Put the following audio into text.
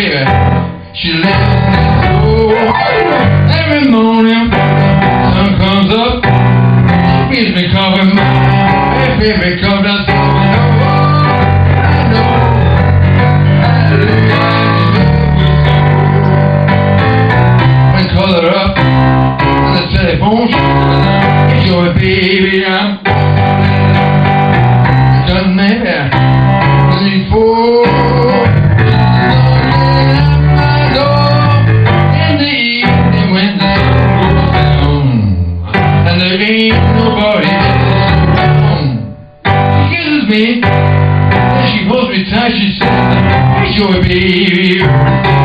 baby, she lives next door. Every morning, sun comes up, she gives me coffee, my baby comes down. Call her up on the telephone. It's your baby, I'm done, maybe need four. My door in the evening when the sun goes down, and there ain't nobody around. She kisses me, and she holds me tight. She says, it's your baby.